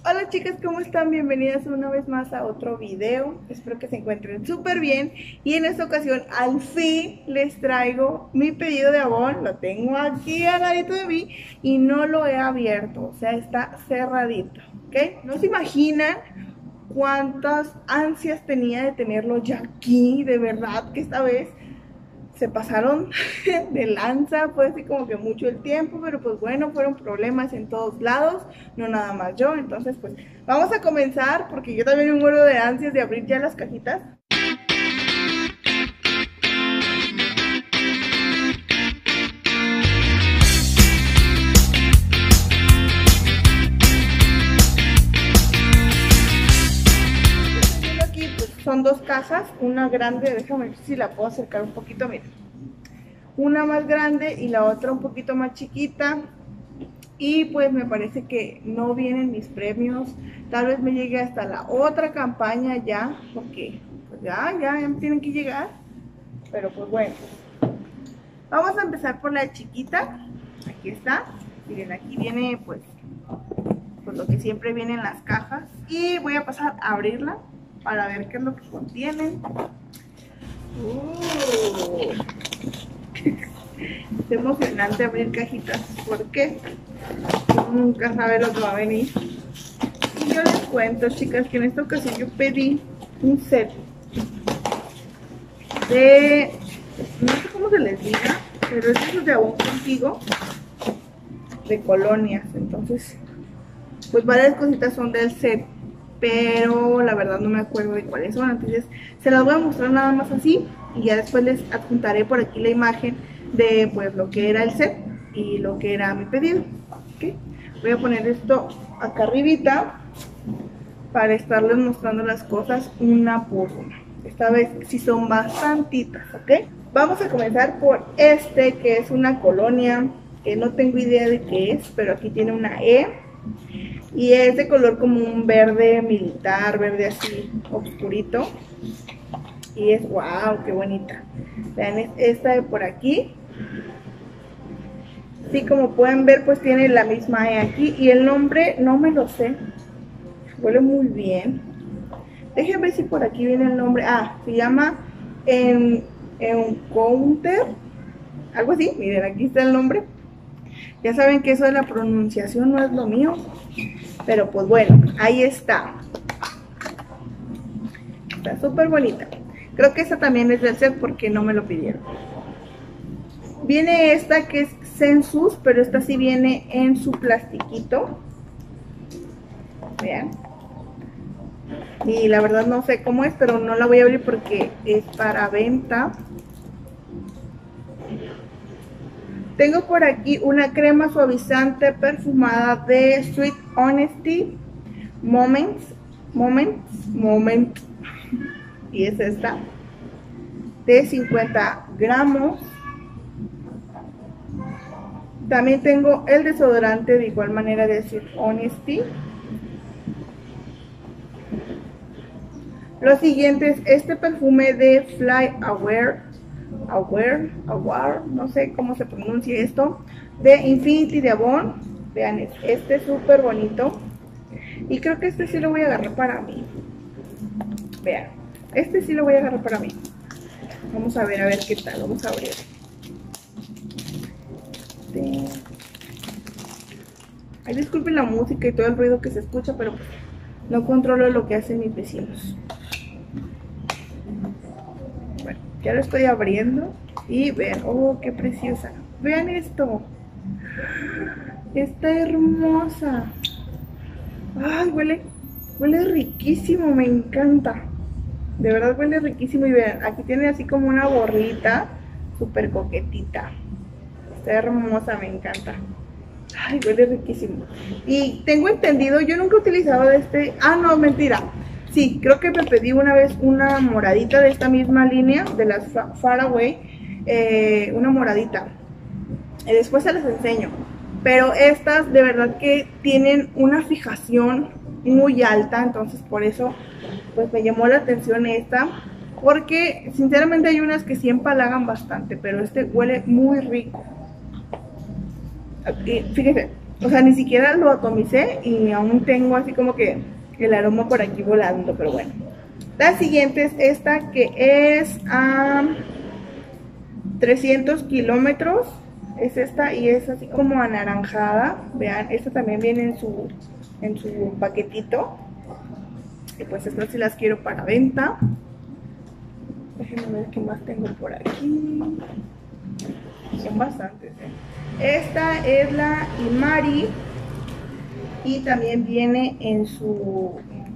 Hola chicas, ¿cómo están? Bienvenidas una vez más a otro video. Espero que se encuentren súper bien. Y en esta ocasión al fin les traigo mi pedido de Avon. Lo tengo aquí al ladito de mí y no lo he abierto, o sea, está cerradito, ¿ok? No se imaginan cuántas ansias tenía de tenerlo ya aquí. De verdad que esta vez se pasaron de lanza, fue así como que mucho el tiempo, pero pues bueno, fueron problemas en todos lados, no nada más yo. Entonces pues vamos a comenzar, porque yo también me muero de ansias de abrir ya las cajitas. Aquí pues son dos cajas, una grande, déjame ver si la puedo acercar un poquito, miren. Una más grande y la otra un poquito más chiquita. Y pues me parece que no vienen mis premios. Tal vez me llegue hasta la otra campaña ya, porque pues ya tienen que llegar. Pero pues bueno, vamos a empezar por la chiquita. Aquí está, miren, aquí viene pues lo que siempre viene en las cajas. Y voy a pasar a abrirla para ver qué es lo que contienen. Es emocionante abrir cajitas, porque uno nunca sabe lo que va a venir. Y yo les cuento, chicas, que en esta ocasión yo pedí un set de, no sé cómo se les diga, pero es eso de Avon Contigo, de colonias. Entonces pues varias cositas son del set, pero la verdad no me acuerdo de cuáles son. Entonces se las voy a mostrar nada más así, y ya después les adjuntaré por aquí la imagen de pues lo que era el set y lo que era mi pedido. ¿Okay? Voy a poner esto acá arribita para estarles mostrando las cosas una por una. Esta vez sí son bastantitas, ¿ok? Vamos a comenzar por este, que es una colonia que no tengo idea de qué es, pero aquí tiene una E y es de color como un verde militar, verde así oscurito. Y es, wow, qué bonita. Vean, es esta de por aquí. Sí, como pueden ver, pues tiene la misma E aquí. Y el nombre no me lo sé. Huele muy bien. Déjenme ver si por aquí viene el nombre. Ah, se llama Encounter, algo así. Miren, aquí está el nombre. Ya saben que eso de la pronunciación no es lo mío, pero pues bueno, ahí está. Está súper bonita. Creo que esta también es del set porque no me lo pidieron. Viene esta que es Sensus, pero esta sí viene en su plastiquito. Vean. Y la verdad no sé cómo es, pero no la voy a abrir porque es para venta. Tengo por aquí una crema suavizante perfumada de Sweet Honesty Moment. Y es esta, de 50 gramos. También tengo el desodorante de igual manera de Sweet Honesty. Lo siguiente es este perfume de Fly Aware, no sé cómo se pronuncia esto, de Infinity de Avon. Vean, este es súper bonito. Y creo que este sí lo voy a agarrar para mí. Vean, este sí lo voy a agarrar para mí. Vamos a ver qué tal. Vamos a abrir. Ay, disculpen la música y todo el ruido que se escucha, pero no controlo lo que hacen mis vecinos. Bueno, ya lo estoy abriendo. Y vean, oh, qué preciosa. Vean esto. Está hermosa. Ay, huele riquísimo, me encanta. De verdad huele riquísimo. Y vean, aquí tiene así como una borrita súper coquetita. Está hermosa, me encanta. Ay, huele riquísimo. Y tengo entendido, yo nunca he utilizado de este. Ah, no, mentira. Sí, creo que me pedí una vez una moradita de esta misma línea, de las Far Away. Una moradita. Después se las enseño. Pero estas de verdad que tienen una fijación muy alta, entonces por eso pues me llamó la atención esta, porque sinceramente hay unas que sí empalagan bastante, pero este huele muy rico. Aquí, fíjense, O sea, ni siquiera lo atomicé y aún tengo así como que el aroma por aquí volando, pero bueno. La siguiente es esta, que es a 300 kilómetros. Es esta y es así como anaranjada. Vean, esta también viene en su paquetito. Y pues estas sí las quiero para venta. Déjenme ver qué más tengo por aquí. Son bastantes, Esta es la Imari. Y también viene en su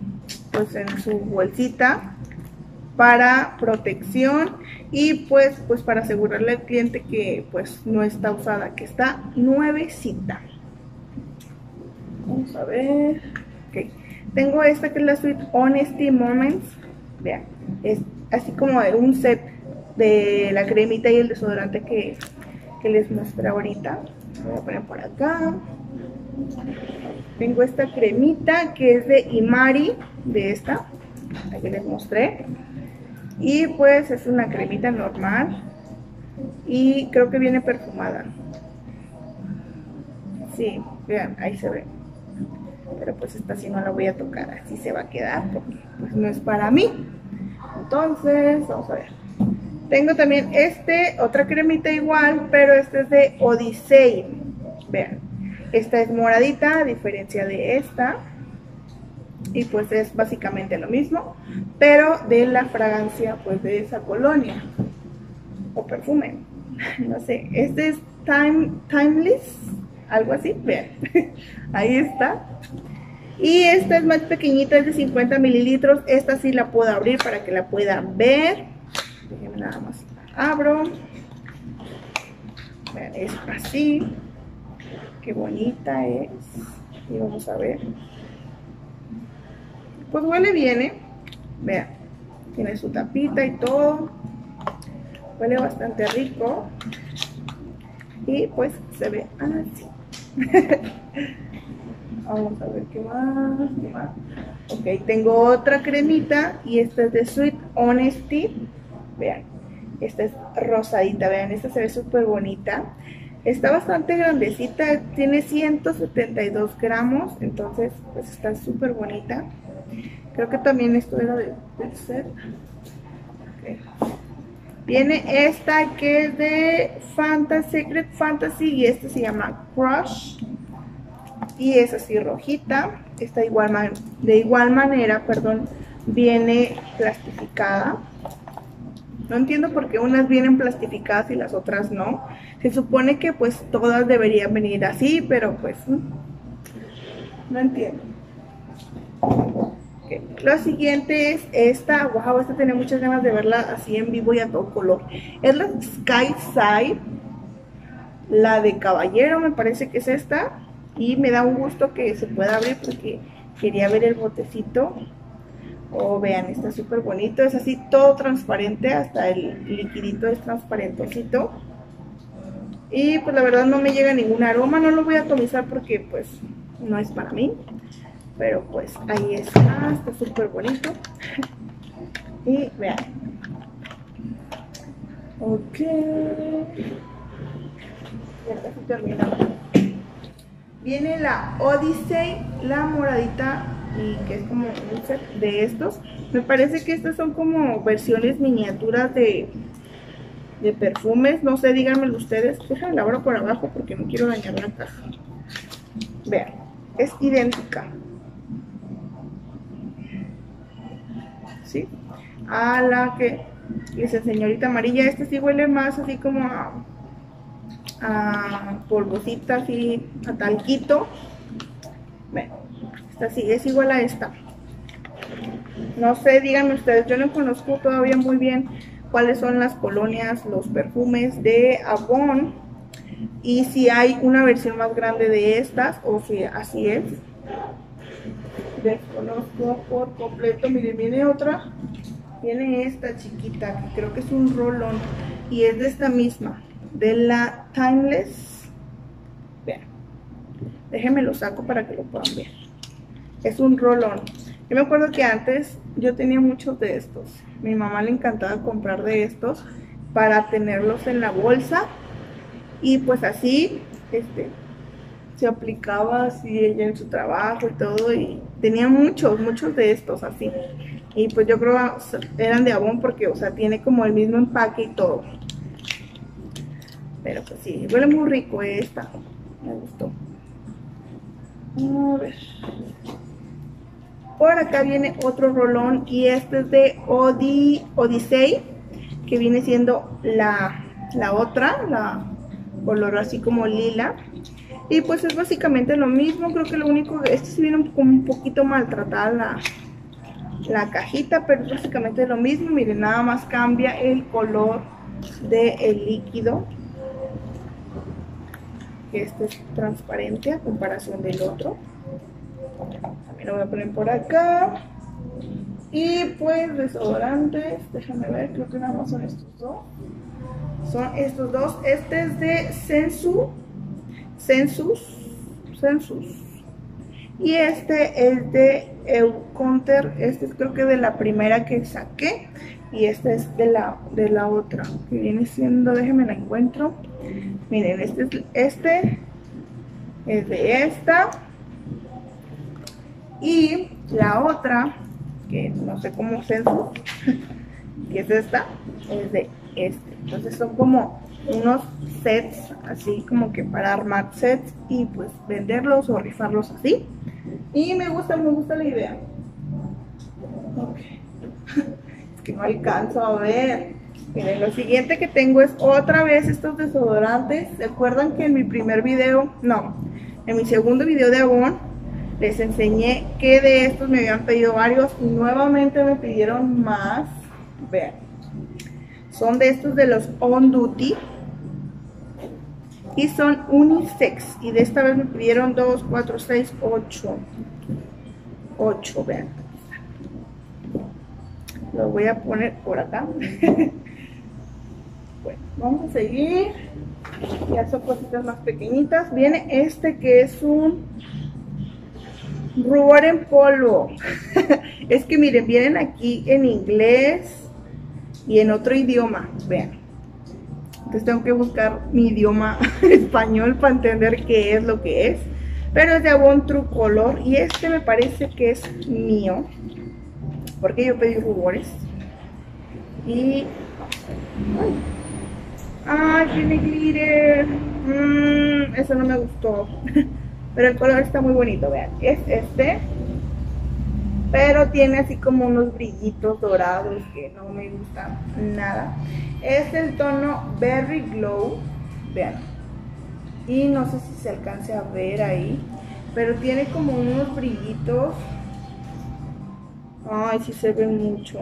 bolsita para protección y pues para asegurarle al cliente que pues no está usada, que está nuevecita. Vamos a ver. Okay. Tengo esta que es la Sweet Honesty Moments. Vean, es así como un set de la cremita y el desodorante que les mostré ahorita. Voy a poner por acá. Tengo esta cremita que es de Imari, de esta, la que les mostré. Y pues es una cremita normal. Y creo que viene perfumada. Sí, vean, ahí se ve. Pero pues esta sí no la voy a tocar, así se va a quedar porque pues no es para mí. Entonces, vamos a ver. Tengo también otra cremita igual, pero esta es de Odyssey. Vean, esta es moradita a diferencia de esta. Y pues es básicamente lo mismo, pero de la fragancia pues de esa colonia o perfume. No sé, este es Timeless, algo así, vean. Ahí está. Y esta es más pequeñita, es de 50 mililitros. Esta sí la puedo abrir para que la puedan ver. Déjenme nada más. Abro. Vean, es así. Qué bonita es. Y vamos a ver. Pues huele bien, Vean. Tiene su tapita y todo. Huele bastante rico. Y pues se ve así. Vamos a ver qué más. Ok, tengo otra cremita y esta es de Sweet Honesty. Vean, esta es rosadita, vean, esta se ve súper bonita. Está bastante grandecita, tiene 172 gramos, entonces pues está súper bonita. Creo que también esto era del set. Okay. Viene esta que es de Secret Fantasy y esta se llama Crush. Y es así rojita. Esta de igual manera, viene plastificada. No entiendo por qué unas vienen plastificadas y las otras no. Se supone que pues todas deberían venir así, pero pues no entiendo. Okay. Lo siguiente es esta. Wow, esta tenía muchas ganas de verla así en vivo y a todo color. Es la Sky Side. La de caballero me parece que es esta. Y me da un gusto que se pueda abrir porque quería ver el botecito. Oh, vean, está súper bonito. Es así todo transparente, hasta el liquidito es transparentecito. Y pues la verdad no me llega ningún aroma. No lo voy a atomizar porque pues no es para mí. Pero pues ahí está súper bonito. Y vean. Ok. Ya casi terminamos. Viene la Odyssey, la moradita, y que es como un set de estos. Me parece que estas son como versiones miniaturas de perfumes. No sé, díganmelo ustedes. Déjenme la abro por abajo porque no quiero dañar la caja. Vean, es idéntica. ¿Sí? A la que dice señorita amarilla. Este sí huele más así como a polvosita, así a talquito. Bueno, esta sí es igual a esta. No sé, díganme ustedes, yo no conozco todavía muy bien cuáles son las colonias, los perfumes de Avon y si hay una versión más grande de estas o si así es. Desconozco por completo. Miren, viene otra. Viene esta chiquita que creo que es un roll-on y es de esta misma, de la Timeless. Vean, déjenme lo saco para que lo puedan ver. Es un roll-on. Yo me acuerdo que antes yo tenía muchos de estos. Mi mamá le encantaba comprar de estos para tenerlos en la bolsa y pues así se aplicaba así ella en su trabajo y todo, y tenía muchos de estos así. Y pues yo creo que eran de Avon porque, o sea, tiene como el mismo empaque y todo. Pero pues sí, huele muy rico esta. Me gustó. A ver. Por acá viene otro rolón y este es de Odyssey, que viene siendo la otra, la color así como lila. Y pues es básicamente lo mismo, creo que lo único, este sí viene como un poquito maltratada la cajita, pero es básicamente lo mismo. Miren, nada más cambia el color del líquido, que este es transparente a comparación del otro. También lo voy a poner por acá. Y pues desodorantes, déjame ver, creo que nada más son estos dos. Son estos dos. Este es de Sensus. Y este es de Eucounter. Este es creo que de la primera que saqué. Y este es de la otra, que viene siendo, déjenme la encuentro. Miren, este es de esta. Y la otra, que no sé cómo Sensus, que es esta, es de este. Entonces son como unos sets, así como que para armar sets y pues venderlos o rifarlos así. Y me gusta la idea. Ok. Es que no alcanzo a ver. Miren, lo siguiente que tengo es otra vez estos desodorantes. ¿Se acuerdan que en mi primer video, no, en mi segundo video de Avon, les enseñé que de estos me habían pedido varios y nuevamente me pidieron más? Vean, son de estos de los On Duty y son unisex, y de esta vez me pidieron 2, 4, 6, 8, vean. Lo voy a poner por acá. Bueno, vamos a seguir. Ya son cositas más pequeñitas. Viene este que es un rubor en polvo. Es que miren, vienen aquí en inglés y en otro idioma, vean. Entonces tengo que buscar mi idioma español para entender qué es lo que es. Pero es de Avon True Color y este me parece que es mío, porque yo pedí rubores. Y ¡ay, tiene glitter! Eso no me gustó. Pero el color está muy bonito, vean. Es este, pero tiene así como unos brillitos dorados que no me gustan nada. Es el tono Berry Glow, vean. Y no sé si se alcance a ver ahí, pero tiene como unos brillitos. Ay, sí se ve mucho.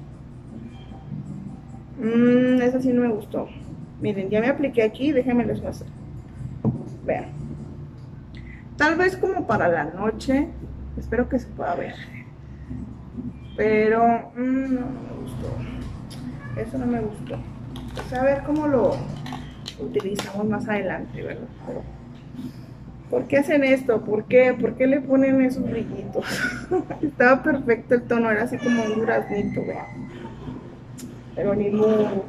Esa sí no me gustó. Miren, ya me apliqué aquí, déjenme les muestro. Vean. Tal vez como para la noche, espero que se pueda ver. Pero no me gustó. Eso no me gustó. Pues a ver cómo lo utilizamos más adelante, ¿verdad? Pero, ¿por qué hacen esto? ¿Por qué? ¿Por qué le ponen esos brillitos? Estaba perfecto el tono, era así como un duraznito, vean. Pero ni modo.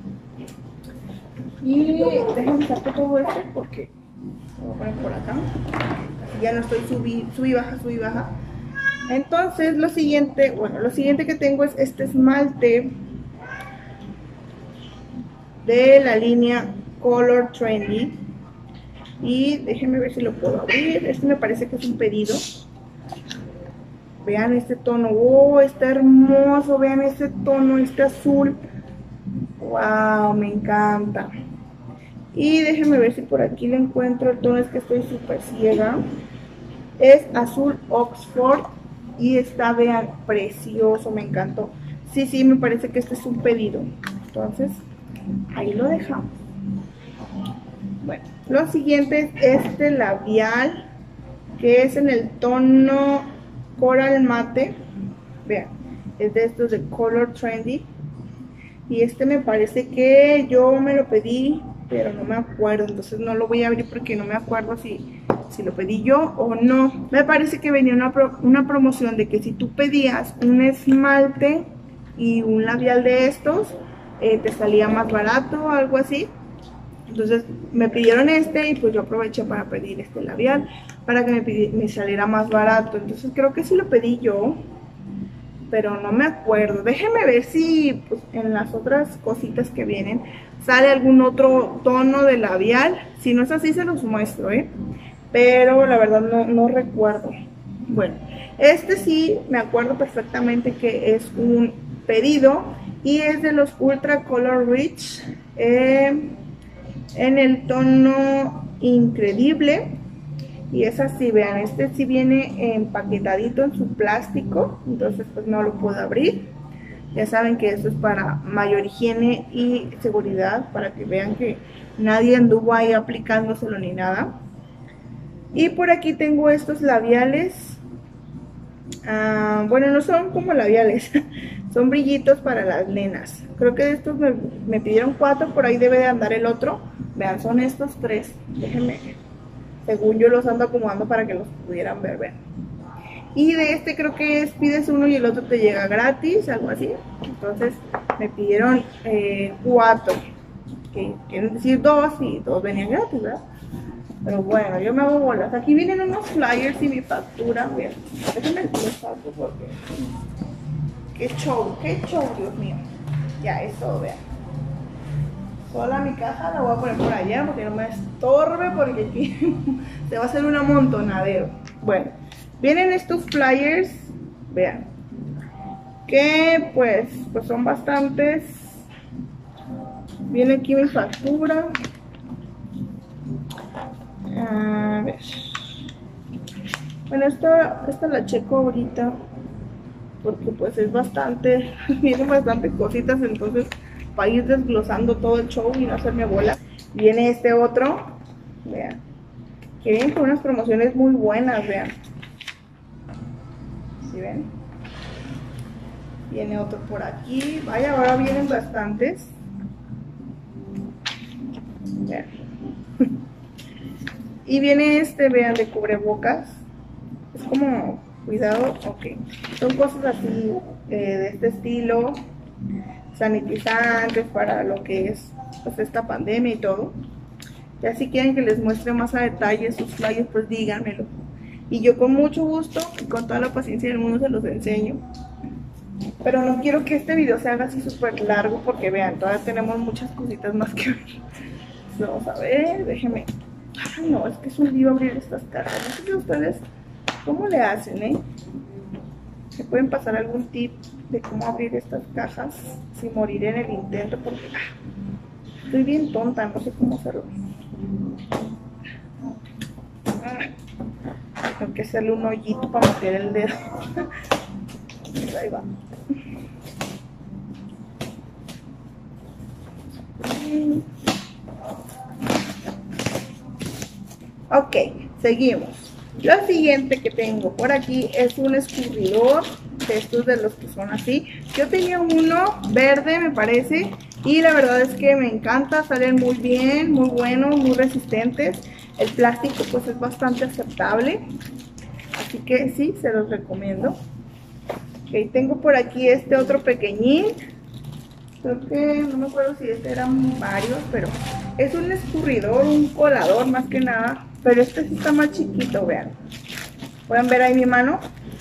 Y déjenme sacar todo esto porque lo voy a poner por acá. Así ya no estoy subí baja. Entonces lo siguiente que tengo es este esmalte de la línea Color Trendy. Y déjenme ver si lo puedo abrir. Este me parece que es un pedido. Vean este tono. ¡Oh, está hermoso! Vean este tono, este azul. ¡Wow! Me encanta. Y déjenme ver si por aquí le encuentro el tono. Es que estoy súper ciega. Es azul Oxford. Y está, vean, precioso. Me encantó. Sí, me parece que este es un pedido. Entonces, ahí lo dejamos. Bueno, lo siguiente es este labial, que es en el tono Coral Mate. Vean, es de estos de Color Trendy. Y este me parece que yo me lo pedí, pero no me acuerdo. Entonces no lo voy a abrir porque no me acuerdo si lo pedí yo o no. Me parece que venía una promoción de que si tú pedías un esmalte y un labial de estos, te salía más barato o algo así. Entonces me pidieron este y pues yo aproveché para pedir este labial para que me saliera más barato. Entonces creo que sí lo pedí yo, pero no me acuerdo. Déjenme ver si pues, en las otras cositas que vienen sale algún otro tono de labial. Si no es así se los muestro, pero la verdad no recuerdo. Bueno, este sí me acuerdo perfectamente que es un pedido y es de los Ultra Color Rich en el tono Increíble. Y es así, vean, este sí viene empaquetadito en su plástico, entonces pues no lo puedo abrir. Ya saben que esto es para mayor higiene y seguridad, para que vean que nadie anduvo ahí aplicándoselo ni nada. Y por aquí tengo estos labiales. Bueno, no son como labiales, son brillitos para las nenas. Creo que de estos me pidieron 4, por ahí debe de andar el otro. Vean, son estos 3, déjenme, según yo los ando acomodando para que los pudieran ver, vean. Y de este creo que es, pides uno y el otro te llega gratis, algo así. Entonces me pidieron 4, que quieren decir 2 y 2 venían gratis, ¿verdad? Pero bueno, yo me hago bolas. Aquí vienen unos flyers y mi factura. Vean, déjenme les paso porque... qué show, Dios mío. Ya, eso, vean. Sola mi caja la voy a poner por allá porque no me estorbe, porque aquí se va a hacer un amontonadero. Bueno, vienen estos flyers, vean, que pues son bastantes. Viene aquí mi factura. A ver. Bueno, esta la checo ahorita porque pues es bastante, vienen bastantes cositas, entonces para ir desglosando todo el show y no hacerme bola. Viene este otro, vean, que vienen con unas promociones muy buenas, vean. ¿Sí ven? Viene otro por aquí, vaya, ahora vienen bastantes. Vean. Y viene este, vean, de cubrebocas. Es como, cuidado, ok. Son cosas así, de este estilo. Sanitizantes para lo que es pues, esta pandemia y todo. Ya si quieren que les muestre más a detalle sus flyers, pues díganmelo. Y yo con mucho gusto y con toda la paciencia del mundo se los enseño. Pero no quiero que este video se haga así súper largo porque vean, todavía tenemos muchas cositas más que ver. Vamos a ver, déjenme. Ay no, es que es un lío abrir estas cajas. No sé si ustedes, ¿cómo le hacen, ¿Me pueden pasar algún tip de cómo abrir estas cajas sin morir en el intento? Porque estoy bien tonta, no sé cómo hacerlo. Tengo que hacerle un hoyito para meter el dedo. Ahí va. Ok, seguimos. Lo siguiente que tengo por aquí es un escurridor de estos de los que son así. Yo tenía uno verde, me parece, y la verdad es que me encanta, salen muy bien, muy buenos, muy resistentes. El plástico pues es bastante aceptable, así que sí, se los recomiendo. Ok, tengo por aquí este otro pequeñín. Creo que, no me acuerdo si este eran varios, pero es un escurridor, un colador más que nada. Pero este sí está más chiquito, vean. ¿Pueden ver ahí mi mano?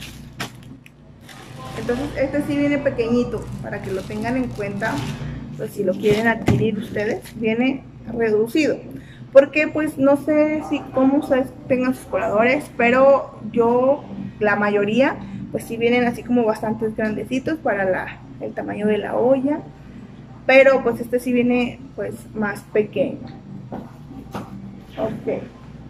Entonces este sí viene pequeñito, para que lo tengan en cuenta. Pues si lo quieren adquirir ustedes, viene reducido. Porque pues no sé si cómo ustedes tengan sus coladores, pero yo, la mayoría, pues sí vienen así como bastantes grandecitos para el tamaño de la olla. Pero pues este sí viene pues más pequeño. Ok.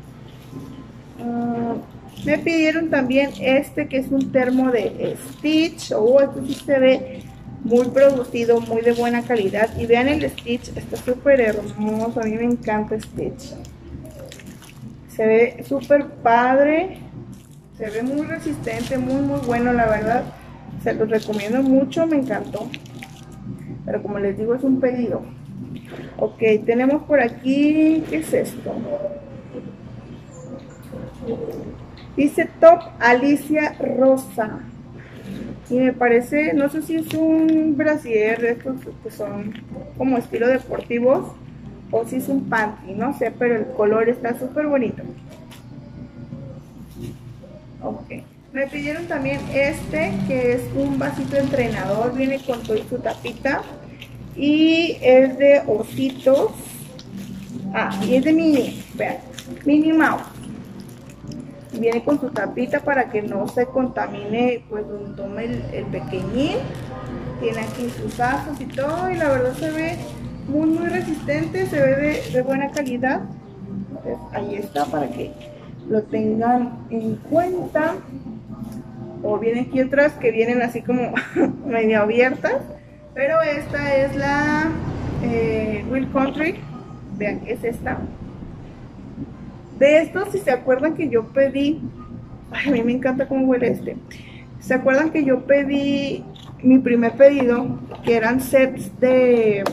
Me pidieron también este que es un termo de Stitch. Este sí se ve muy producido, muy de buena calidad. Y vean el Stitch, está súper hermoso. A mí me encanta Stitch. Se ve súper padre. Se ve muy resistente, muy bueno, la verdad. Se los recomiendo mucho, me encantó. Pero como les digo, es un pedido. Ok, tenemos por aquí, ¿qué es esto? Dice Top Alicia Rosa. Y me parece, no sé si es un brasier de estos que son como estilo deportivos. o si es un panty, no sé, pero el color está súper bonito. Ok, me pidieron también este, que es un vasito entrenador, viene con todo y su tapita, y es de ositos. Y es de Minnie, vean, Minnie Mouse. Viene con su tapita para que no se contamine pues donde tome el pequeñín. Tiene aquí sus asas y todo, y la verdad se ve muy resistente, se ve de buena calidad. Entonces, ahí está para que lo tengan en cuenta. O vienen aquí otras que vienen así como medio abiertas, pero esta es la Wild Country. Vean, es esta. De estos, si se acuerdan que yo pedí, a mí me encanta cómo huele este. ¿Se acuerdan que yo pedí mi primer pedido? Que eran sets de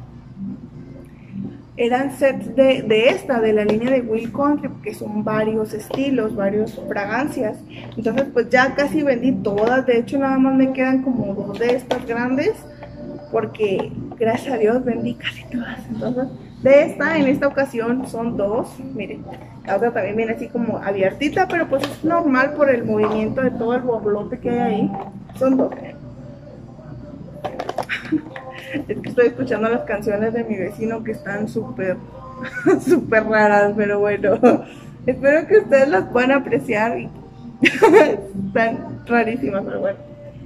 la línea de Wild Country, que son varios estilos, varias fragancias. Entonces pues ya casi vendí todas, de hecho nada más me quedan como 2 de estas grandes, porque gracias a Dios vendí casi todas. Entonces de esta, en esta ocasión son 2, miren, la otra también viene así como abiertita, pero pues es normal por el movimiento de todo el borlote que hay ahí. Son 2. Es que estoy escuchando las canciones de mi vecino que están súper raras, pero bueno, espero que ustedes las puedan apreciar. Están rarísimas, pero bueno.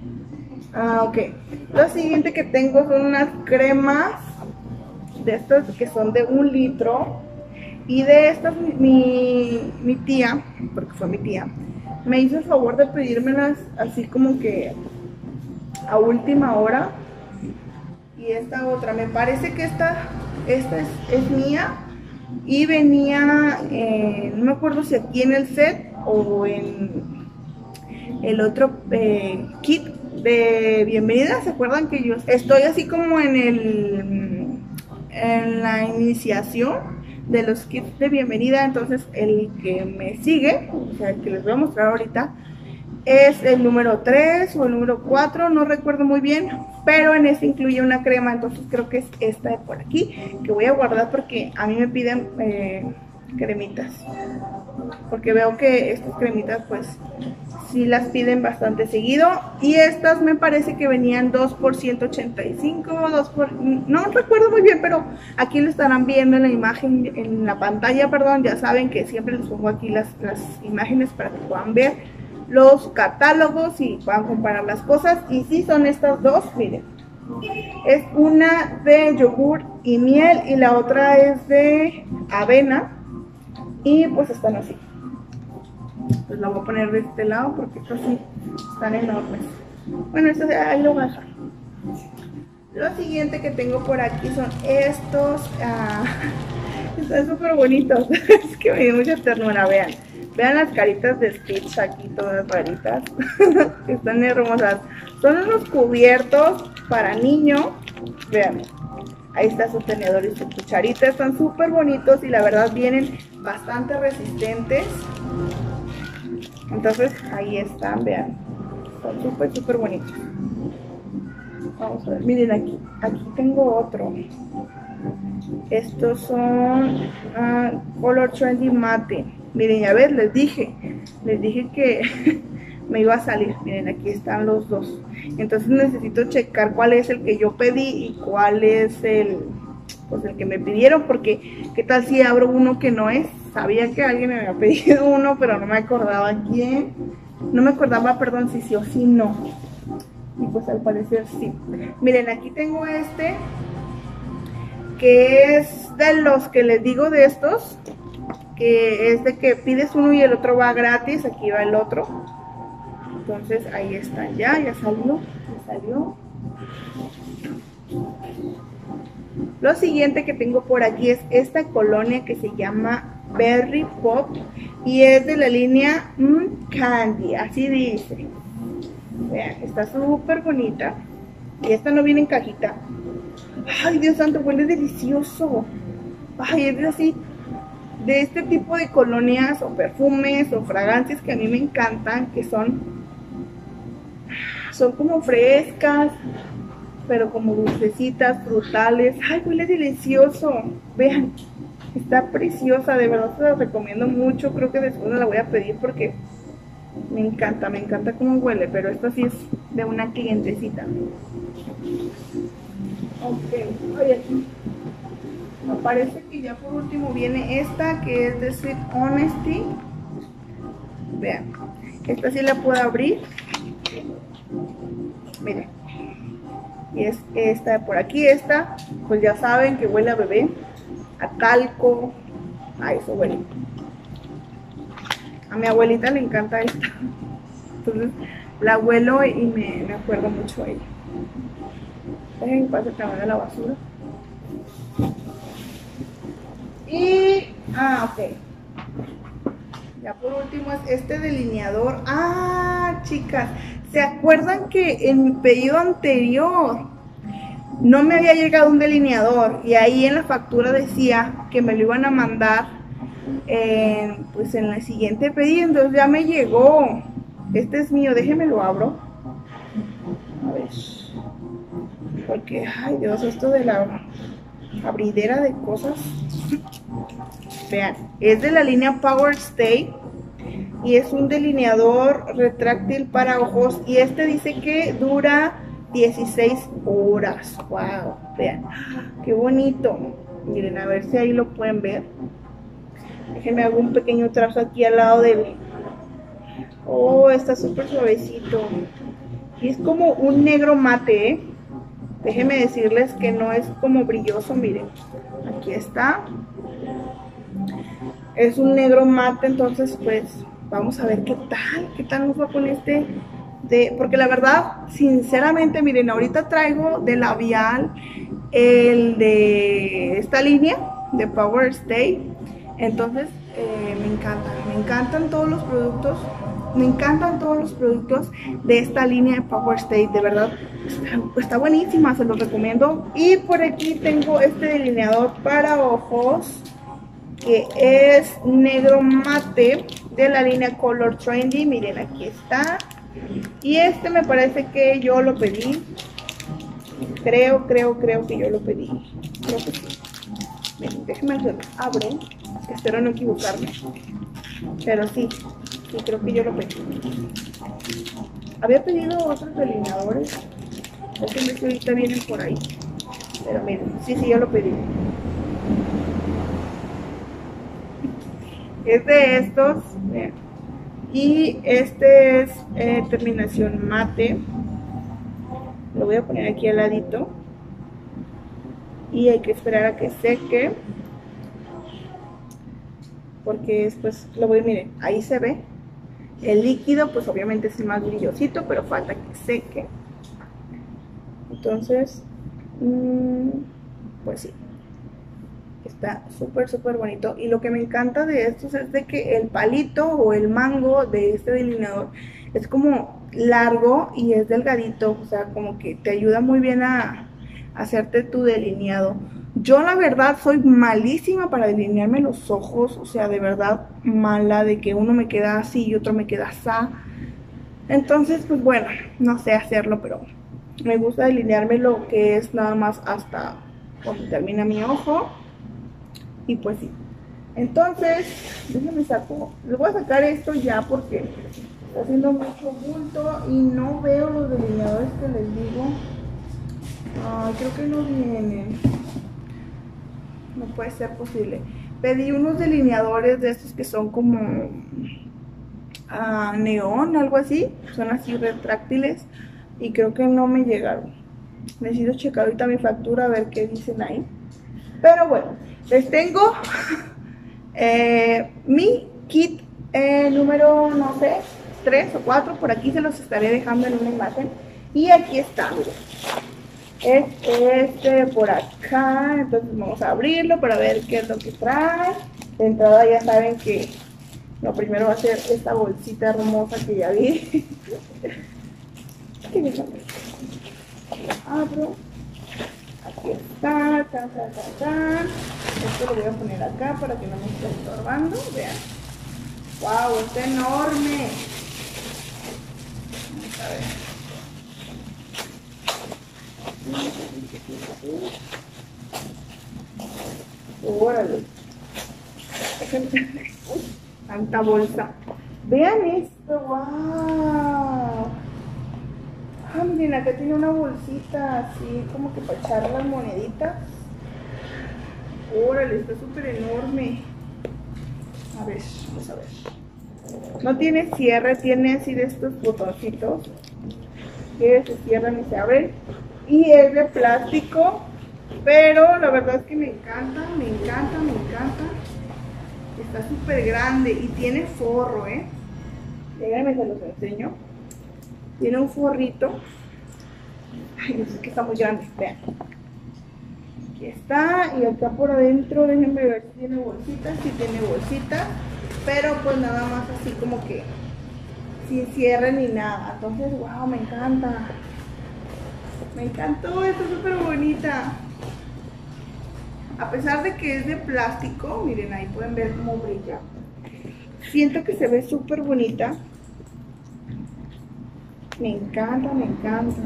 Ok, lo siguiente que tengo son unas cremas de estas que son de 1 litro, y de estas mi tía, porque fue mi tía, me hizo el favor de pedírmelas así como que a última hora. Y esta otra, me parece que esta es mía, y venía, no me acuerdo si aquí en el set o en el otro kit de bienvenida. ¿Se acuerdan que yo estoy así como en la iniciación de los kits de bienvenida? Entonces el que me sigue, o sea, el que les voy a mostrar ahorita, es el número 3 o el número 4, no recuerdo muy bien, pero en este incluye una crema. Entonces creo que es esta de por aquí, que voy a guardar porque a mí me piden cremitas, porque veo que estas cremitas pues sí las piden bastante seguido. Y estas me parece que venían 2 por 185, no recuerdo muy bien, pero aquí lo estarán viendo en la imagen, en la pantalla, perdón. Ya saben que siempre les pongo aquí las imágenes para que puedan ver los catálogos y puedan comparar las cosas. Y sí, son estas dos, miren, es una de yogur y miel y la otra es de avena, y pues están así. Pues la voy a poner de este lado porque estos sí están enormes. Bueno, esto ahí lo voy a dejar. Lo siguiente que tengo por aquí son estos, están súper bonitos. Es que me dio mucha ternura, vean. Vean las caritas de Stitch aquí, todas raritas. Están hermosas. Son unos cubiertos para niño. Vean, ahí está su tenedor y su cucharita. Están súper bonitos y la verdad vienen bastante resistentes. Entonces ahí están, vean. Están súper bonitos. Vamos a ver, miren aquí. Aquí tengo otro. Estos son Color Trendy Mate. Miren, ya ves, les dije que me iba a salir. Miren, aquí están los dos. Entonces necesito checar cuál es el que yo pedí y cuál es el que me pidieron, porque qué tal si abro uno que no es. Sabía que alguien me había pedido uno, pero no me acordaba quién. No me acordaba, perdón, si sí o si no. Y pues al parecer sí. Miren, aquí tengo este, que es de los que les digo de estos, que es de que pides uno y el otro va gratis. Aquí va el otro. Entonces ahí está, ya salió. Lo siguiente que tengo por aquí es esta colonia que se llama Berry Pop y es de la línea Candy, así dice. Vean, está súper bonita. Y esta no viene en cajita. Ay, Dios santo, huele delicioso. Ay, es así, de este tipo de colonias o perfumes o fragancias que a mí me encantan, que son como frescas, pero como dulcecitas, frutales. Ay, huele delicioso. Vean, está preciosa, de verdad se la recomiendo mucho. Creo que después la voy a pedir porque me encanta cómo huele, pero esta sí es de una clientecita. Ok, oye, me parece que ya por último viene esta que es de Sweet Honesty. Vean, esta sí la puedo abrir. Miren, y es esta de por aquí. Esta, pues ya saben que huele a bebé, a talco, a eso huele. A mi abuelita le encanta esta, entonces la huelo y me acuerdo mucho a ella. Dejen que pase el camión de la basura. Y, ok. Ya por último es este delineador. Chicas, ¿se acuerdan que en mi pedido anterior no me había llegado un delineador? Y ahí en la factura decía que me lo iban a mandar pues en el siguiente pedido. Entonces ya me llegó. Este es mío, déjenme lo abro. A ver. Porque, ay Dios, esto de la abridera de cosas. Vean, es de la línea Power Stay y es un delineador retráctil para ojos y este dice que dura 16 horas. Wow, vean, qué bonito. Miren, a ver si ahí lo pueden ver. Déjenme hago un pequeño trazo aquí al lado del... Oh, está súper suavecito. Y es como un negro mate, ¿eh? Déjenme decirles que no es como brilloso, miren. Aquí está. Es un negro mate, entonces pues vamos a ver qué tal nos va con este. Porque la verdad, sinceramente, miren, ahorita traigo de labial el de esta línea de Power Stay. Entonces me encantan todos los productos. Me encantan todos los productos de esta línea de Power Stay, de verdad está buenísima, se los recomiendo. Y por aquí tengo este delineador para ojos que es negro mate de la línea Color Trendy. Miren, aquí está. Y este me parece que yo lo pedí. Creo que yo lo pedí. Creo que sí. Miren, déjenme hacerlo. Abre. Espero no equivocarme. Pero sí, creo que yo lo pedí. Había pedido otros delineadores. Déjenme ver si ahorita vienen por ahí. Pero miren, sí, yo lo pedí. Es de estos. Vean. Y este es terminación mate. Lo voy a poner aquí al ladito. Y hay que esperar a que seque. Porque después lo voy, miren, ahí se ve. El líquido pues obviamente es más brillosito, pero falta que seque. Entonces, pues sí. Está súper bonito. Y lo que me encanta de estos es de que el palito o el mango de este delineador es como largo y es delgadito. O sea, como que te ayuda muy bien a hacerte tu delineado. Yo la verdad soy malísima para delinearme los ojos. O sea, de verdad mala, de que uno me queda así y otro me queda así. Entonces, pues bueno, no sé hacerlo, pero me gusta delinearme lo que es nada más hasta donde termina mi ojo. Y pues sí. Entonces, déjenme saco. Les voy a sacar esto ya porque está haciendo mucho bulto y no veo los delineadores que les digo. Ay, creo que no vienen. No puede ser posible. Pedí unos delineadores de estos que son como neón, algo así. Son así retráctiles. Y creo que no me llegaron. Necesito checar ahorita mi factura a ver qué dicen ahí. Pero bueno, les tengo mi kit número, no sé, 3 o 4. Por aquí se los estaré dejando en una imagen. Y aquí está, miren. Es este por acá. Entonces vamos a abrirlo para ver qué es lo que trae. De entrada ya saben que lo primero va a ser esta bolsita hermosa que ya vi. Abro. Aquí está. Esto lo voy a poner acá para que no me esté estorbando. Vean. Wow, está enorme. Vamos a ver. Órale. Uy, tanta bolsa. Vean esto, wow. Ah, miren, acá tiene una bolsita así como que para echar las moneditas. Órale, está súper enorme. A ver, vamos a ver. No tiene cierre, tiene así de estos botoncitos que se cierran y se abren. Y es de plástico, pero la verdad es que me encanta, me encanta, me encanta. Está súper grande y tiene forro, Déjenme se los enseño. Tiene un forrito. Ay, es que está muy grande, vean. Aquí está, y acá por adentro, déjenme ver si tiene bolsitas, si tiene bolsitas, pero pues nada más así como que sin cierre ni nada. Entonces, wow, me encanta. Me encantó, está súper bonita. A pesar de que es de plástico, miren, ahí pueden ver cómo brilla. Siento que se ve súper bonita. Me encanta, me encanta.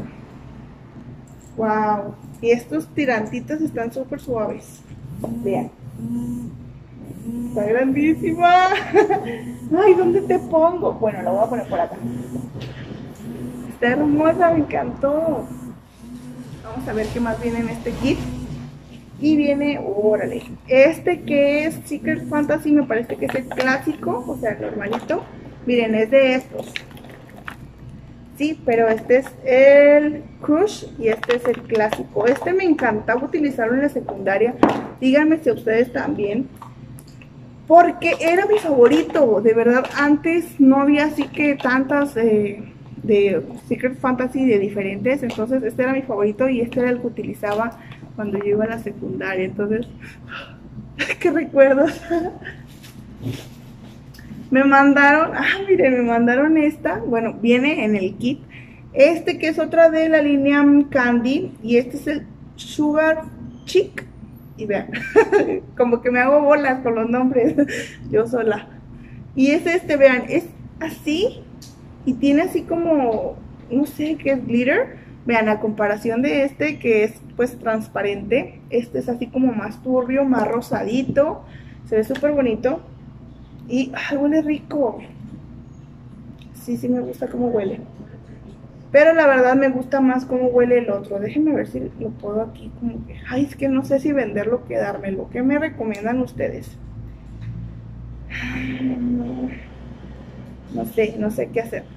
Wow. Y estos tirantitos están súper suaves. Vean. Está grandísima. Ay, ¿dónde te pongo? Bueno, la voy a poner por acá. Está hermosa, me encantó. Vamos a ver qué más viene en este kit. Y viene, órale, este que es Secret Fantasy, me parece que es el clásico, o sea, el normalito. Miren, es de estos. Sí, pero este es el Crush y este es el clásico. Este me encantaba utilizarlo en la secundaria. Díganme si a ustedes también. Porque era mi favorito, de verdad. Antes no había así que tantas de Secret Fantasy de diferentes. Entonces este era mi favorito y este era el que utilizaba cuando yo iba a la secundaria. Entonces, qué recuerdos. Me mandaron, miren, me mandaron esta. Bueno, viene en el kit. Este que es otra de la línea Candy. Y este es el Sugar Chick. Y vean, como que me hago bolas con los nombres yo sola. Y es este, vean, es así. Y tiene así como, no sé qué es, glitter. Vean, a comparación de este que es pues transparente, este es así como más turbio, más rosadito. Se ve súper bonito. Y huele rico. Sí, sí me gusta cómo huele. Pero la verdad me gusta más cómo huele el otro. Déjenme ver si lo puedo aquí como que... Ay, es que no sé si venderlo o quedármelo. ¿Qué me recomiendan ustedes? No sé qué hacer.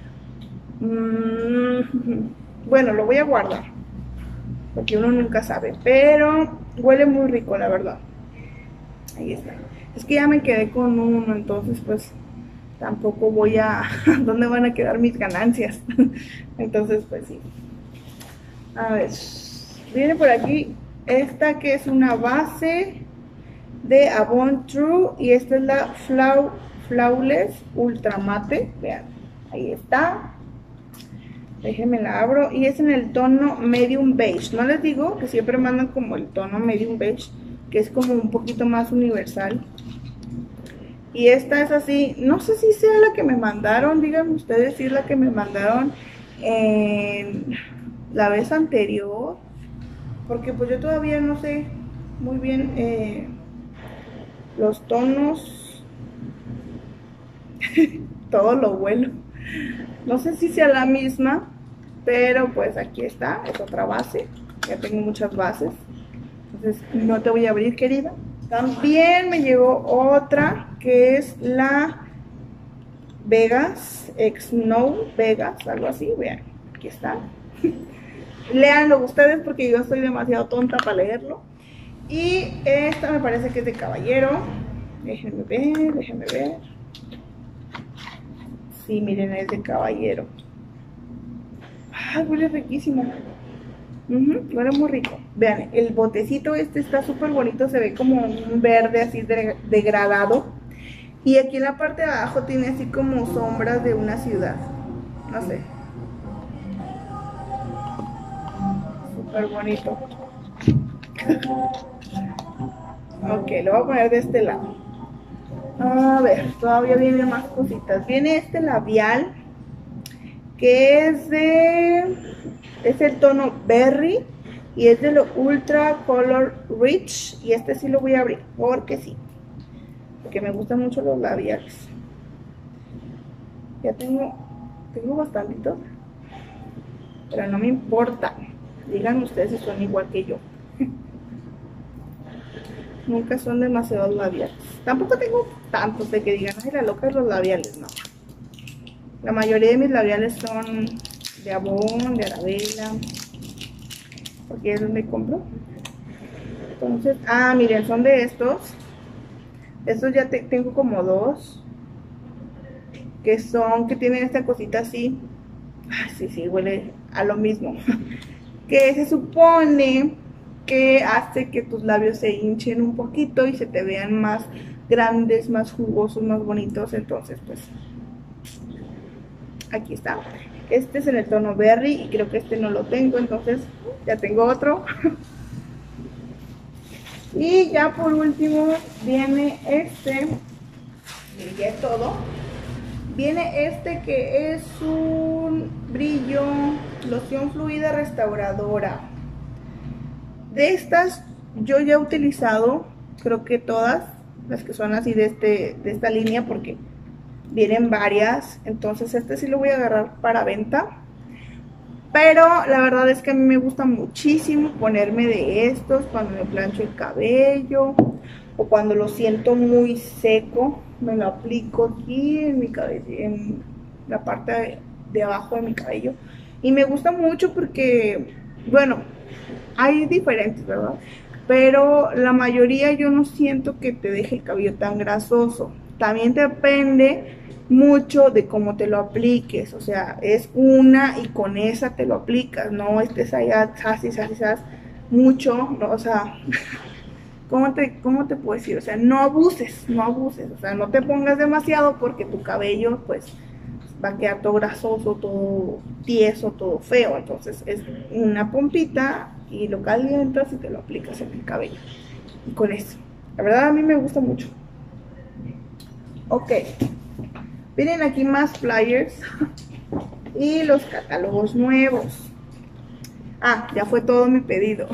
Bueno, lo voy a guardar. Porque uno nunca sabe. Pero huele muy rico, la verdad. Ahí está. Es que ya me quedé con uno, entonces pues tampoco voy a... ¿Dónde van a quedar mis ganancias? Entonces pues sí. A ver, viene por aquí esta que es una base de Avon True y esta es la Flawless Ultra Mate. Vean, ahí está. Déjenme la abro y es en el tono medium beige. No les digo que siempre mandan como el tono medium beige, que es como un poquito más universal. Y esta es así, no sé si sea la que me mandaron, díganme ustedes si es la que me mandaron en la vez anterior, porque pues yo todavía no sé muy bien los tonos, todo lo bueno. No sé si sea la misma, pero pues aquí está, es otra base, ya tengo muchas bases, entonces no te voy a abrir, querida. También me llegó otra que es la Vegas, Snow Vegas, algo así, vean, aquí está. Leanlo ustedes porque yo soy demasiado tonta para leerlo. Y esta me parece que es de caballero. Déjenme ver. Sí, miren, es de caballero. Huele riquísimo. Huele muy rico. Vean, el botecito este está súper bonito. Se ve como un verde así degradado. Y aquí en la parte de abajo tiene así como sombras de una ciudad. No sé. Súper bonito. Ok, lo voy a poner de este lado. A ver, todavía vienen más cositas. Viene este labial que es el tono berry. y es de lo Ultra Color Rich, y este sí lo voy a abrir porque sí, porque me gustan mucho los labiales. Ya tengo bastantitos, pero no me importa. Díganme ustedes si son igual que yo. Nunca son demasiados labiales. Tampoco tengo tantos de que digan, ay, la loca de los labiales, no. La mayoría de mis labiales son de Avon, de Arabella, porque es donde compro. Entonces, miren, son de estos. Estos ya tengo como dos, que tienen esta cosita así. Sí, huele a lo mismo. Que se supone que hace que tus labios se hinchen un poquito y se te vean más grandes, más jugosos, más bonitos. Entonces, pues, aquí está. Este es en el tono berry y creo que este no lo tengo, entonces ya tengo otro. Y ya por último viene este, y ya es todo. Viene este que es un brillo, loción fluida restauradora. De estas yo ya he utilizado, creo que todas las que son así de esta línea, porque vienen varias. Entonces este sí lo voy a agarrar para venta. Pero la verdad es que a mí me gusta muchísimo ponerme de estos cuando me plancho el cabello o cuando lo siento muy seco. Me lo aplico aquí en mi cabello, en la parte de abajo de mi cabello. Y me gusta mucho porque, bueno, hay diferentes, ¿verdad? Pero la mayoría yo no siento que te deje el cabello tan grasoso. También depende mucho de cómo te lo apliques, o sea, es una y con esa te lo aplicas, no estés allá, mucho, ¿no? O sea, ¿cómo te puedo decir? O sea, no abuses, o sea, no te pongas demasiado porque tu cabello, pues, va a quedar todo grasoso, todo tieso, todo feo. Entonces es una pompita y lo calientas y te lo aplicas en el cabello. Y con eso, la verdad a mí me gusta mucho. Ok, vienen aquí más flyers y los catálogos nuevos. Ya fue todo mi pedido.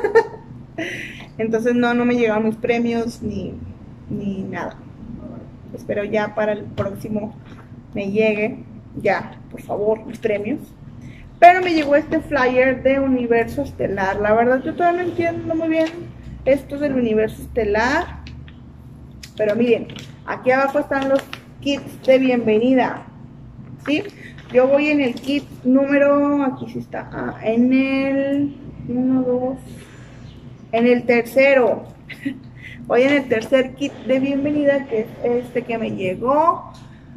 Entonces no me llegaron mis premios ni nada. Espero ya para el próximo me llegue ya, por favor, los premios. Pero me llegó este flyer de Universo Estelar. La verdad yo todavía no entiendo muy bien esto del Universo Estelar, pero miren, aquí abajo están los kits de bienvenida, ¿sí? Yo voy en el kit número, aquí sí está, en el 1, 2, en el tercero. Voy en el tercer kit de bienvenida, que es este que me llegó.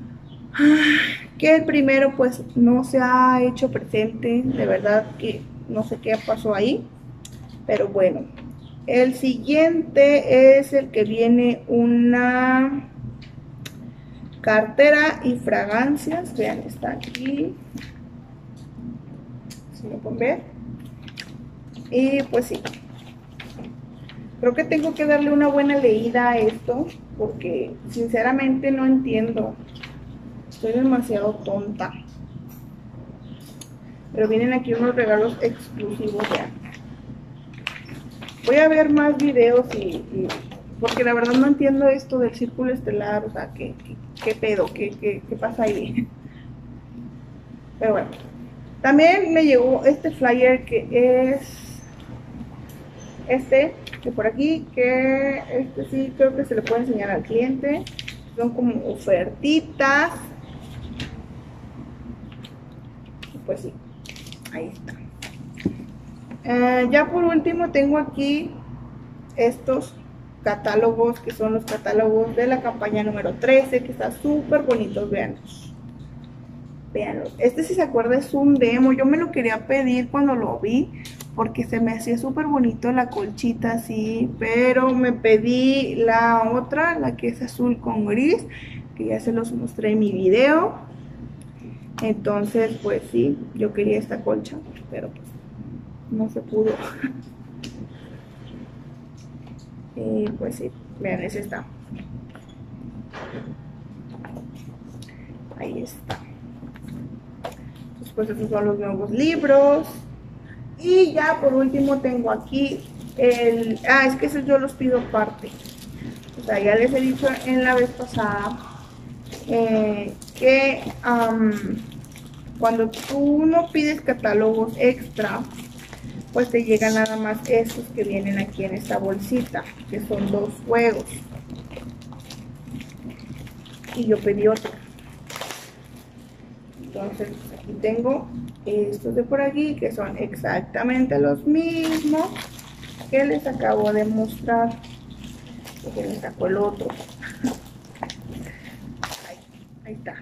Que el primero pues no se ha hecho presente, de verdad que no sé qué pasó ahí, pero bueno. El siguiente es el que viene una cartera y fragancias, vean, está aquí, si lo pueden ver. Y pues sí, creo que tengo que darle una buena leída a esto, porque sinceramente no entiendo. Estoy demasiado tonta. Pero vienen aquí unos regalos exclusivos ya. Voy a ver más videos porque la verdad no entiendo esto del círculo estelar. O sea, ¿qué pedo? ¿Qué pasa ahí? Pero bueno. También me llegó este flyer que es este, que por aquí, que este sí creo que se le puede enseñar al cliente. Son como ofertitas. Pues sí, ahí está. Ya por último tengo aquí estos catálogos, que son los catálogos de la campaña número 13, que están súper bonitos, véanlos. Véanlos. Este, si se acuerda, es un demo. Yo me lo quería pedir cuando lo vi, porque se me hacía súper bonito la colchita así, pero me pedí la otra, la que es azul con gris, que ya se los mostré en mi video. Entonces, pues sí, yo quería esta colcha, pero pues no se pudo. Y pues sí, vean, ese está. Ahí está. Entonces, pues esos son los nuevos libros. Y ya por último tengo aquí es que esos yo los pido aparte. O sea, ya les he dicho en la vez pasada que cuando tú no pides catálogos extra, pues te llegan nada más estos que vienen aquí en esta bolsita, que son 2 juegos. Y yo pedí otro. Entonces aquí tengo estos de por aquí, que son exactamente los mismos que les acabo de mostrar. Porque les saco el otro. Ahí está.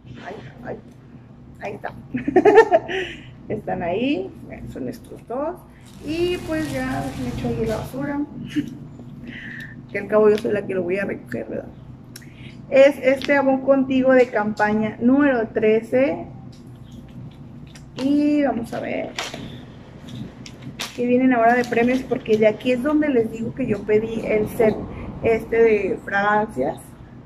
Ahí está. Están ahí. Son estos dos. Y pues ya me echo ahí la basura. Que al cabo yo soy la que lo voy a recoger, ¿verdad? Es este Avon Contigo de campaña número 13. Y vamos a ver que vienen ahora de premios, porque de aquí es donde les digo que yo pedí el set de fragancias.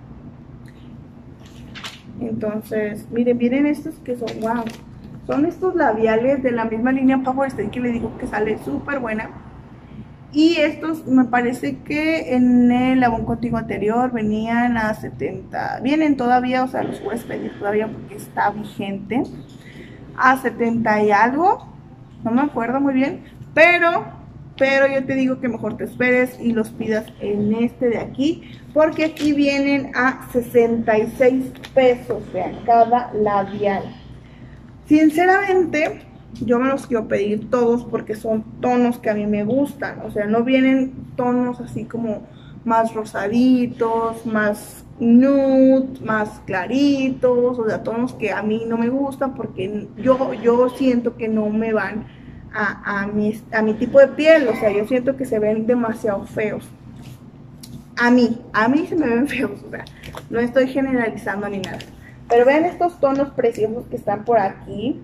Entonces, miren, vienen estos que son wow. Son estos labiales de la misma línea Power Stay que les digo que sale súper buena. Y estos me parece que en el Avon Contigo anterior venían a 70. Vienen todavía, o sea, los puedes pedir todavía porque está vigente. A 70 y algo. No me acuerdo muy bien. Pero yo te digo que mejor te esperes y los pidas en este de aquí. Porque aquí vienen a 66 pesos, vean, cada labial. Sinceramente, yo me los quiero pedir todos porque son tonos que a mí me gustan. O sea, no vienen tonos así como más rosaditos, más nude, más claritos. O sea, tonos que a mí no me gustan porque yo siento que no me van a mi tipo de piel. O sea, yo siento que se ven demasiado feos. A mí se me ven feos. O sea, no estoy generalizando ni nada. Pero vean estos tonos preciosos que están por aquí.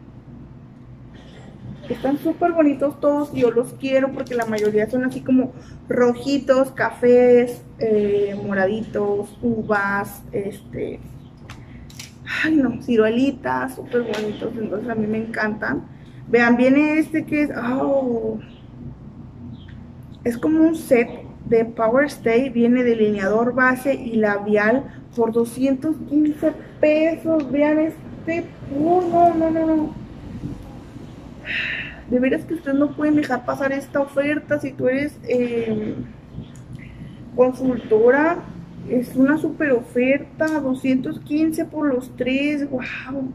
Están súper bonitos todos. Yo los quiero porque la mayoría son así como rojitos, cafés, moraditos, uvas, ay no, ciruelitas, súper bonitos. Entonces a mí me encantan. Vean, viene este que es, es como un set de Power Stay. Viene delineador base y labial por 215 pesos. Vean este, no. De veras que ustedes no pueden dejar pasar esta oferta. Si tú eres consultora, es una super oferta. 215 por los 3. Wow.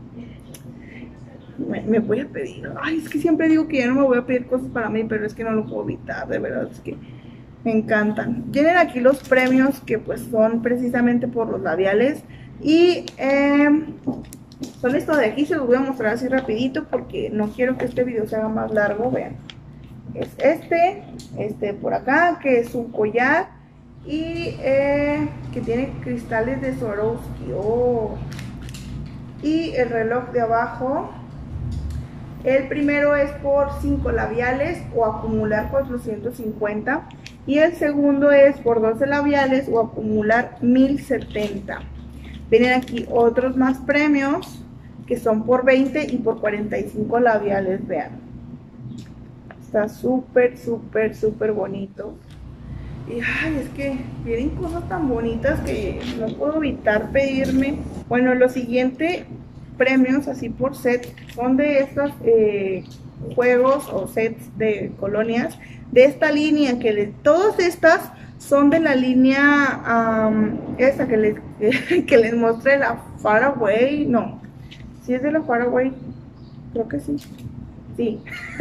Me voy a pedir. Ay, es que siempre digo que ya no me voy a pedir cosas para mí, pero es que no lo puedo evitar. De verdad, es que me encantan. Tienen aquí los premios que pues son precisamente por los labiales. Y son estos de aquí. Se los voy a mostrar así rapidito porque no quiero que este video se haga más largo. Vean, es este por acá, que es un collar y que tiene cristales de Swarovski. Y el reloj de abajo, el primero es por 5 labiales o acumular 450, y el segundo es por 12 labiales o acumular 1070. Vienen aquí otros más premios que son por 20 y por 45 labiales. Vean, está súper bonito. Y ay, es que vienen cosas tan bonitas que no puedo evitar pedirme. Bueno, los siguientes premios así por set son de estos juegos o sets de colonias de esta línea, todas estas son de la línea esa que les mostré, la Faraway. No, si es de la Faraway, creo que sí. Sí.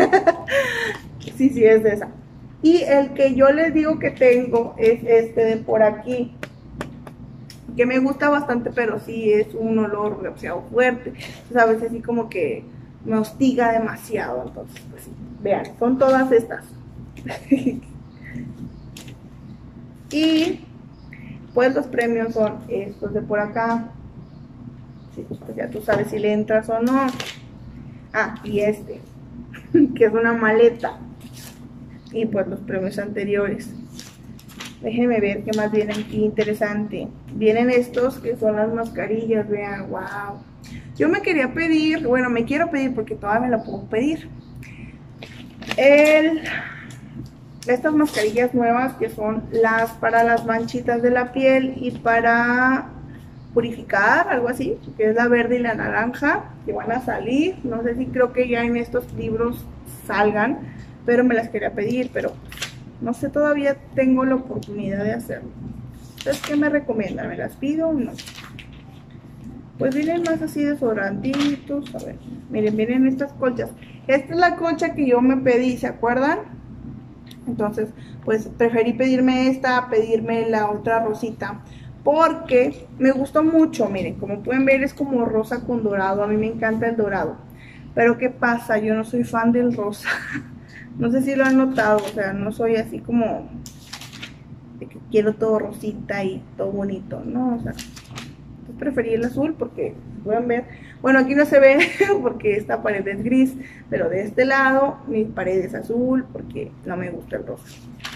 sí, es de esa. Y el que yo les digo que tengo es este de por aquí, que me gusta bastante, pero sí es un olor demasiado fuerte. Entonces a veces así como que me hostiga demasiado. Entonces pues sí, vean, son todas estas. Y pues los premios son estos de por acá. Sí, pues ya tú sabes si le entras o no. Y este que es una maleta. Y pues los premios anteriores. Déjenme ver qué más viene aquí interesante. Vienen estos que son las mascarillas. Vean, wow. Yo me quería pedir, bueno, me quiero pedir porque todavía me la puedo pedir. estas mascarillas nuevas que son las para las manchitas de la piel y para purificar, algo así, que es la verde y la naranja, que van a salir. No sé si creo que ya en estos libros salgan, pero me las quería pedir, pero no sé, todavía tengo la oportunidad de hacerlo. Entonces, ¿qué me recomiendan? ¿Me las pido o no? Pues vienen más así desodorantitos. A ver, miren, vienen estas colchas. Esta es la colcha que yo me pedí, ¿se acuerdan? Entonces, pues preferí pedirme esta a pedirme la otra rosita, porque me gustó mucho. Miren, como pueden ver es como rosa con dorado. A mí me encanta el dorado. Pero ¿qué pasa? Yo no soy fan del rosa. No sé si lo han notado, o sea, no soy así como de que quiero todo rosita y todo bonito, ¿no? O sea, pues preferí el azul porque pueden ver, bueno, aquí no se ve porque esta pared es gris, pero de este lado mi pared es azul porque no me gusta el rosa.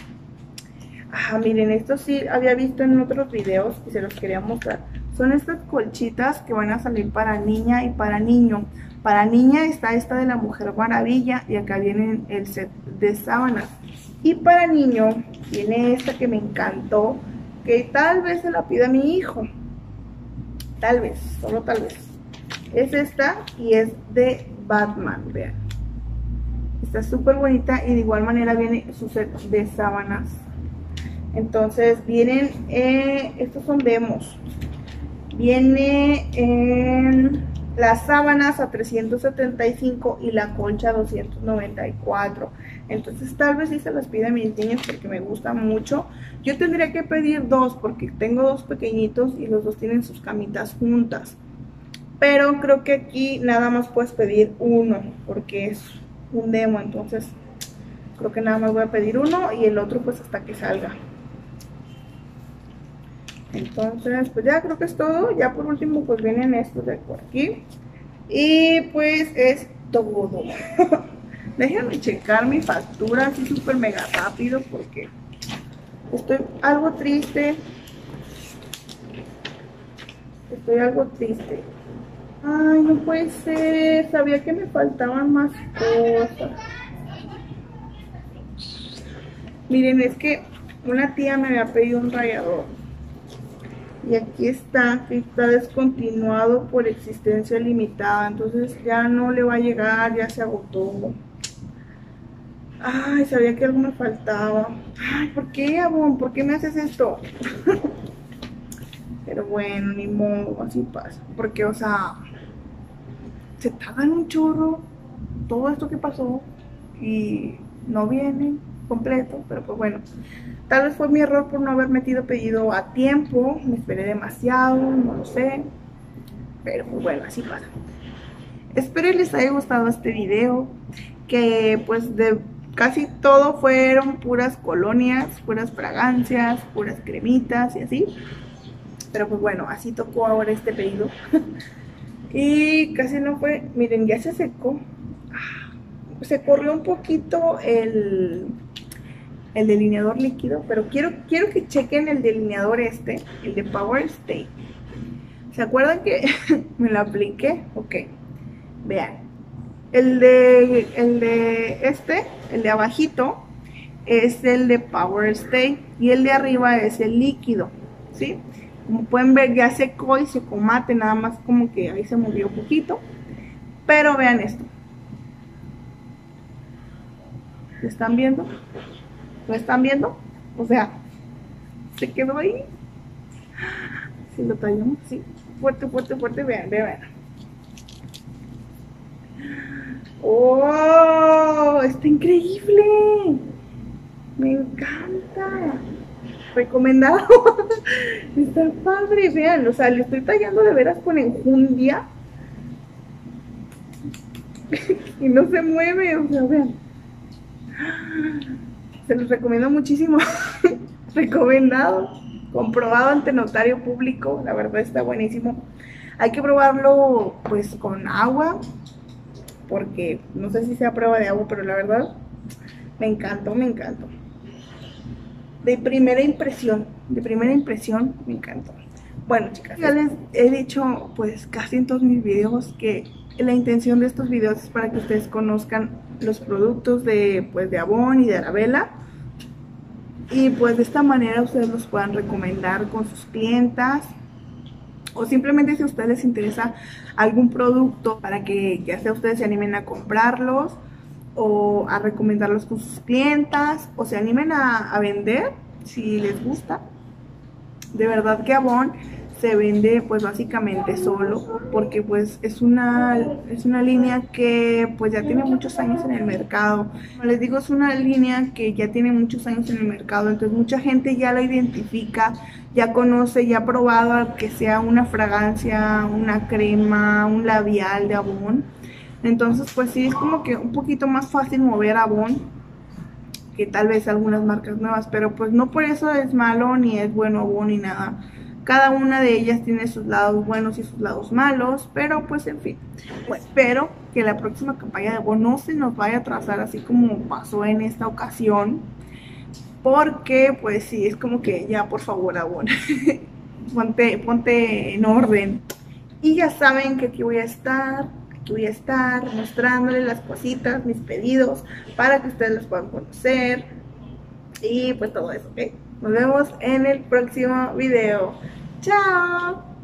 Miren, esto sí había visto en otros videos y se los quería mostrar. Son estas colchitas que van a salir para niña y para niño. Para niña está esta de la Mujer Maravilla y acá viene el set de sábanas. Y para niño viene esta que me encantó, que tal vez se la pida mi hijo. Tal vez, solo tal vez. Es esta y es de Batman, vean. Está súper bonita y de igual manera viene su set de sábanas. Entonces vienen, estos son demos. Viene en las sábanas a 375 y la colcha a 294. Entonces tal vez sí se las pide a mis niños porque me gusta mucho. Yo tendría que pedir dos porque tengo dos pequeñitos y los dos tienen sus camitas juntas. Pero creo que aquí nada más puedes pedir uno porque es un demo. Entonces creo que nada más voy a pedir uno y el otro pues hasta que salga. Entonces pues ya creo que es todo. Ya por último pues vienen estos de por aquí. Y pues es todo. Déjenme checar mi factura así súper mega rápido porque estoy algo triste. Ay, no puede ser. Sabía que me faltaban más cosas. Miren, es que una tía me había pedido un rallador. Y aquí está, que está descontinuado por existencia limitada. Entonces ya no le va a llegar, ya se agotó. Ay, sabía que algo me faltaba. Ay, ¿por qué, Avon? ¿Por qué me haces esto? Pero bueno, ni modo, así pasa. Porque, o sea, se tardan un chorro todo esto que pasó y no vienen completo, pero pues bueno. Tal vez fue mi error por no haber metido pedido a tiempo, me esperé demasiado, no lo sé, pero pues bueno, así pasa. Espero les haya gustado este video, que pues de casi todo fueron puras colonias, puras fragancias, puras cremitas y así. Pero pues bueno, así tocó ahora este pedido. Y casi no fue, miren, ya se secó. Se corrió un poquito el delineador líquido, pero quiero que chequen el delineador el de Power Stay. ¿Se acuerdan que me lo apliqué? Ok, vean. El de abajito es el de Power Stay y el de arriba es el líquido, ¿sí? Como pueden ver ya secó y secó mate, nada más como que ahí se movió un poquito. Pero vean esto. ¿Lo están viendo? ¿Lo están viendo? O sea, se quedó ahí. Si lo tallamos así, fuerte, fuerte, fuerte, vean, vean. ¡Oh! ¡Está increíble! Me encanta. Recomendado. Está padre, vean, o sea, le estoy tallando de veras con enjundia. Y no se mueve, o sea, vean. Se los recomiendo muchísimo. Recomendado, comprobado ante notario público. La verdad está buenísimo. Hay que probarlo pues con agua, porque no sé si sea prueba de agua, pero la verdad me encantó, me encantó. De primera impresión me encantó. Bueno, chicas, ya les he dicho pues casi en todos mis videos que la intención de estos videos es para que ustedes conozcan los productos de, pues, de Avon y de Arabella, y pues de esta manera ustedes los puedan recomendar con sus clientas, o simplemente si a ustedes les interesa algún producto para que ya sea ustedes se animen a comprarlos o a recomendarlos con sus clientas, o se animen a vender si les gusta. De verdad que Avon se vende pues básicamente solo, porque pues es una línea que pues ya tiene muchos años en el mercado. Como les digo, es una línea que ya tiene muchos años en el mercado, entonces mucha gente ya la identifica, ya conoce, ya ha probado que sea una fragancia, una crema, un labial de Avon. Entonces pues sí, es como que un poquito más fácil mover Avon que tal vez algunas marcas nuevas, pero pues no por eso es malo ni es bueno Avon ni nada. Cada una de ellas tiene sus lados buenos y sus lados malos, pero pues en fin. Pues espero que la próxima campaña de Avon no se nos vaya a atrasar así como pasó en esta ocasión, porque pues sí, es como que ya por favor Avon, ponte en orden. Y ya saben que aquí voy a estar mostrándoles las cositas, mis pedidos, para que ustedes los puedan conocer y pues todo eso, ¿ok? Nos vemos en el próximo video. ¡Chao!